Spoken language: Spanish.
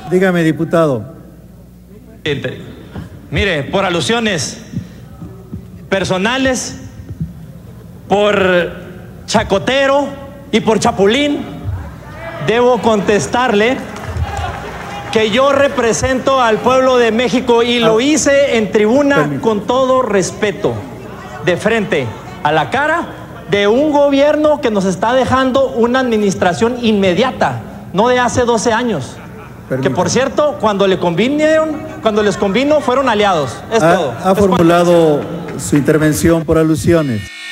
Dígame, diputado. Mire, por alusiones personales, por chacotero y por chapulín, debo contestarle que yo represento al pueblo de México y lo hice en tribuna con todo respeto, de frente a la cara de un gobierno que nos está dejando una administración inmediata, no de hace 12 años. Que por cierto, cuando les convino, fueron aliados. Es todo. Ha formulado su intervención por alusiones.